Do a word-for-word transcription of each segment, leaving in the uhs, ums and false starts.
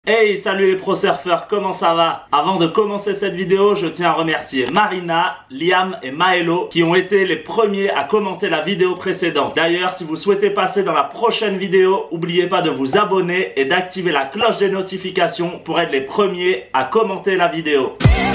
Hey, salut les pro surfeurs, comment ça va? Avant de commencer cette vidéo, je tiens à remercier Marina, Liam et Maelo qui ont été les premiers à commenter la vidéo précédente. D'ailleurs, si vous souhaitez passer dans la prochaine vidéo, n'oubliez pas de vous abonner et d'activer la cloche des notifications pour être les premiers à commenter la vidéo.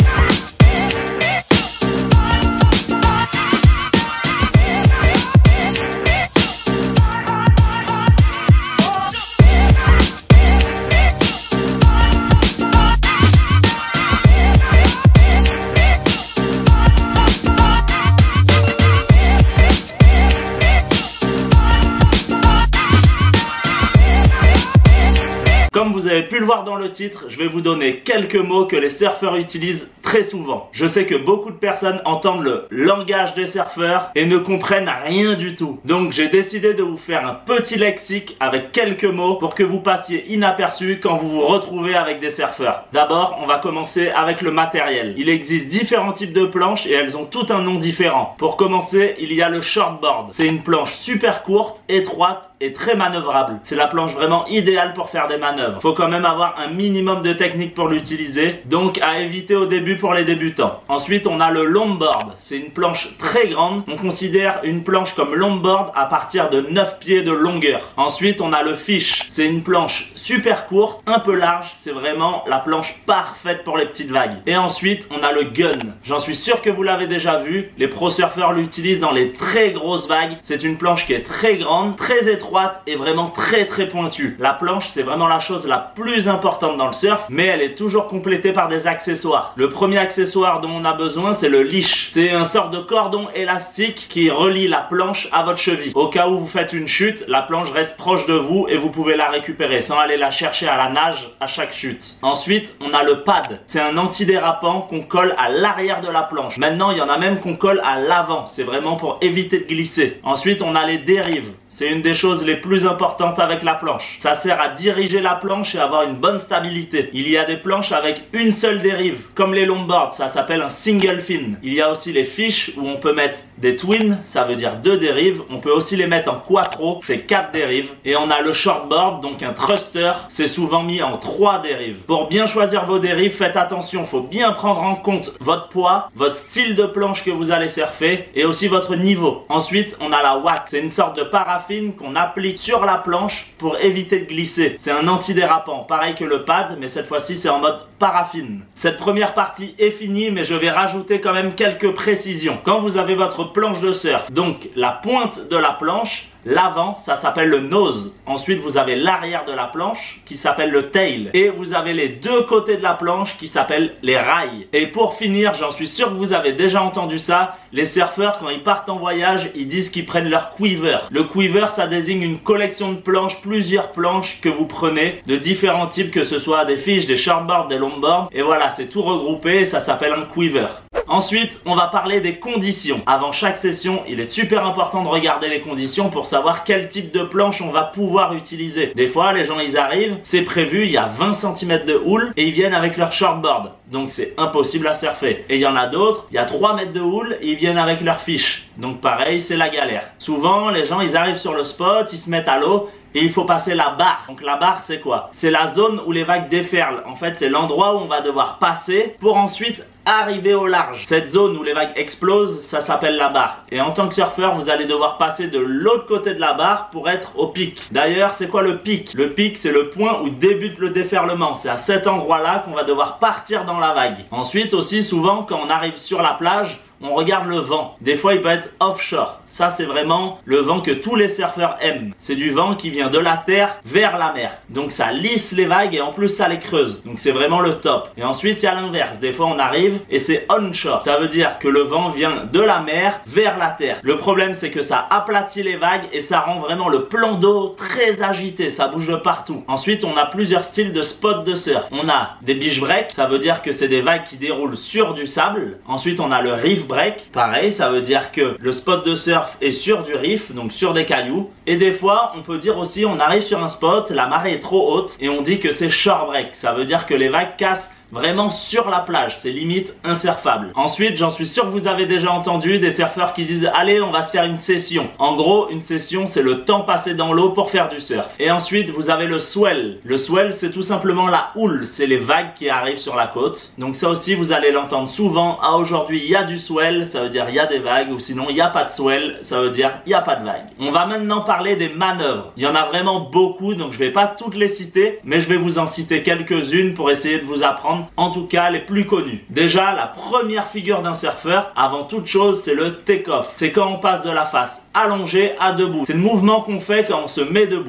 Comme vous avez pu le voir dans le titre, je vais vous donner quelques mots que les surfeurs utilisent très souvent. Je sais que beaucoup de personnes entendent le langage des surfeurs et ne comprennent rien du tout. Donc j'ai décidé de vous faire un petit lexique avec quelques mots pour que vous passiez inaperçu quand vous vous retrouvez avec des surfeurs. D'abord, on va commencer avec le matériel. Il existe différents types de planches et elles ont tout un nom différent. Pour commencer, il y a le shortboard. C'est une planche super courte, étroite et très manœuvrable. C'est la planche vraiment idéale pour faire des manœuvres. Faut quand même avoir un minimum de technique pour l'utiliser, donc à éviter au début pour les débutants. Ensuite, on a le longboard. C'est une planche très grande. On considère une planche comme longboard à partir de neuf pieds de longueur. Ensuite, on a le fish. C'est une planche super courte, un peu large. C'est vraiment la planche parfaite pour les petites vagues. Et ensuite, on a le gun. J'en suis sûr que vous l'avez déjà vu. Les pro surfeurs l'utilisent dans les très grosses vagues. C'est une planche qui est très grande, très étroite et vraiment très très pointue. La planche, c'est vraiment la chose la plus importante dans le surf, mais elle est toujours complétée par des accessoires. Le premier accessoire dont on a besoin, c'est le leash. C'est un sort de cordon élastique qui relie la planche à votre cheville. Au cas où vous faites une chute, la planche reste proche de vous et vous pouvez la récupérer sans aller la chercher à la nage à chaque chute. Ensuite, on a le pad. C'est un antidérapant qu'on colle à l'arrière de la planche. Maintenant, il y en a même qu'on colle à l'avant. C'est vraiment pour éviter de glisser. Ensuite, on a les dérives. C'est une des choses les plus importantes avec la planche. Ça sert à diriger la planche et avoir une bonne stabilité. Il y a des planches avec une seule dérive, comme les longboards, ça s'appelle un single fin. Il y a aussi les fish où on peut mettre des twins, ça veut dire deux dérives. On peut aussi les mettre en quattro, c'est quatre dérives. Et on a le shortboard, donc un thruster, c'est souvent mis en trois dérives. Pour bien choisir vos dérives, faites attention, il faut bien prendre en compte votre poids, votre style de planche que vous allez surfer et aussi votre niveau. Ensuite, on a la wax, c'est une sorte de paraffine qu'on applique sur la planche pour éviter de glisser. C'est un antidérapant, pareil que le pad, mais cette fois-ci c'est en mode paraffine. Cette première partie est finie, mais je vais rajouter quand même quelques précisions. Quand vous avez votre planche de surf, donc la pointe de la planche, l'avant, ça s'appelle le nose. Ensuite, vous avez l'arrière de la planche qui s'appelle le tail. Et vous avez les deux côtés de la planche qui s'appellent les rails. Et pour finir, j'en suis sûr que vous avez déjà entendu ça, les surfeurs, quand ils partent en voyage, ils disent qu'ils prennent leur quiver. Le quiver, ça désigne une collection de planches, plusieurs planches que vous prenez de différents types, que ce soit des fish, des shortboards, des longboards. Et voilà, c'est tout regroupé et ça s'appelle un quiver. Ensuite, on va parler des conditions. Avant chaque session, il est super important de regarder les conditions pour savoir quel type de planche on va pouvoir utiliser. Des fois, les gens, ils arrivent, c'est prévu, il y a vingt centimètres de houle et ils viennent avec leur shortboard. Donc, c'est impossible à surfer. Et il y en a d'autres, il y a trois mètres de houle et ils viennent avec leur fish. Donc, pareil, c'est la galère. Souvent, les gens, ils arrivent sur le spot, ils se mettent à l'eau. Et il faut passer la barre. Donc la barre, c'est quoi? C'est la zone où les vagues déferlent. En fait, c'est l'endroit où on va devoir passer pour ensuite arriver au large. Cette zone où les vagues explosent, ça s'appelle la barre. Et en tant que surfeur, vous allez devoir passer de l'autre côté de la barre pour être au pic. D'ailleurs, c'est quoi le pic? Le pic, c'est le point où débute le déferlement. C'est à cet endroit-là qu'on va devoir partir dans la vague. Ensuite aussi, souvent, quand on arrive sur la plage, on regarde le vent. Des fois, il peut être offshore. Ça, c'est vraiment le vent que tous les surfeurs aiment. C'est du vent qui vient de la terre vers la mer. Donc, ça lisse les vagues et en plus, ça les creuse. Donc, c'est vraiment le top. Et ensuite, il y a l'inverse. Des fois, on arrive et c'est onshore. Ça veut dire que le vent vient de la mer vers la terre. Le problème, c'est que ça aplatit les vagues et ça rend vraiment le plan d'eau très agité. Ça bouge de partout. Ensuite, on a plusieurs styles de spots de surf. On a des beach breaks. Ça veut dire que c'est des vagues qui déroulent sur du sable. Ensuite, on a le reef break. Pareil, ça veut dire que le spot de surf est sur du reef, donc sur des cailloux. Et des fois, on peut dire aussi, on arrive sur un spot, la marée est trop haute et on dit que c'est shore break. Ça veut dire que les vagues cassent vraiment sur la plage, c'est limite insurfable. Ensuite, j'en suis sûr que vous avez déjà entendu des surfeurs qui disent allez, on va se faire une session. En gros, une session, c'est le temps passé dans l'eau pour faire du surf. Et ensuite, vous avez le swell. Le swell, c'est tout simplement la houle, c'est les vagues qui arrivent sur la côte. Donc ça aussi, vous allez l'entendre souvent. Ah, aujourd'hui, il y a du swell, ça veut dire il y a des vagues, ou sinon il n'y a pas de swell, ça veut dire il n'y a pas de vagues. On va maintenant parler des manœuvres. Il y en a vraiment beaucoup, donc je vais pas toutes les citer, mais je vais vous en citer quelques-unes pour essayer de vous apprendre, en tout cas les plus connues. Déjà, la première figure d'un surfeur, avant toute chose, c'est le take-off. C'est quand on passe de la face allongée à debout. C'est le mouvement qu'on fait quand on se met debout.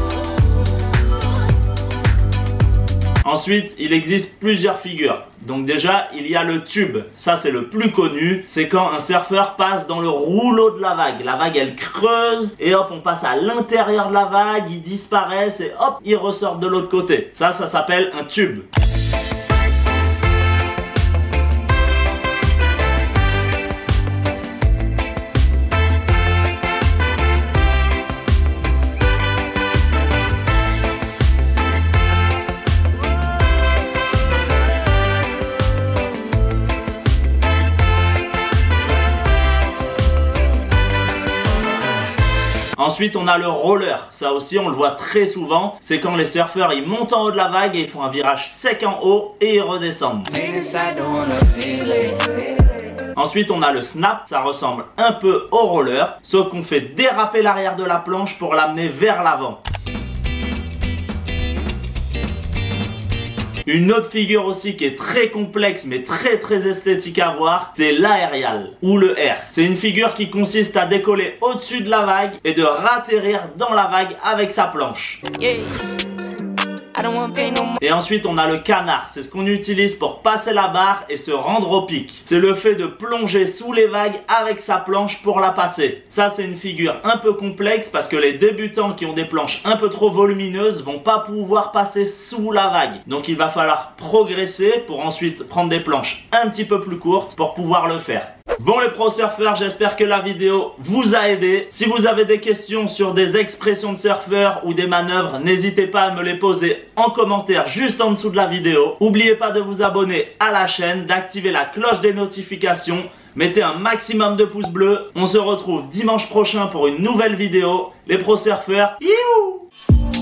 Ensuite, il existe plusieurs figures. Donc déjà, il y a le tube. Ça, c'est le plus connu. C'est quand un surfeur passe dans le rouleau de la vague. La vague, elle creuse et hop, on passe à l'intérieur de la vague. Il disparaît et hop, il ressort de l'autre côté. Ça, ça s'appelle un tube. Ensuite, on a le roller. Ça aussi, on le voit très souvent. C'est quand les surfeurs, ils montent en haut de la vague et ils font un virage sec en haut et ils redescendent. Ensuite, on a le snap. Ça ressemble un peu au roller, sauf qu'on fait déraper l'arrière de la planche pour l'amener vers l'avant. Une autre figure aussi qui est très complexe mais très très esthétique à voir, c'est l'aérial ou le air. C'est une figure qui consiste à décoller au-dessus de la vague et de ratterrir dans la vague avec sa planche. Yeah. Et ensuite on a le canard, c'est ce qu'on utilise pour passer la barre et se rendre au pic. C'est le fait de plonger sous les vagues avec sa planche pour la passer. Ça c'est une figure un peu complexe parce que les débutants qui ont des planches un peu trop volumineuses vont pas pouvoir passer sous la vague. Donc il va falloir progresser pour ensuite prendre des planches un petit peu plus courtes pour pouvoir le faire. Bon les pro surfeurs, j'espère que la vidéo vous a aidé. Si vous avez des questions sur des expressions de surfeurs ou des manœuvres, n'hésitez pas à me les poser en commentaire juste en dessous de la vidéo. N'oubliez pas de vous abonner à la chaîne, d'activer la cloche des notifications. Mettez un maximum de pouces bleus. On se retrouve dimanche prochain pour une nouvelle vidéo. Les pro surfeurs, youhou!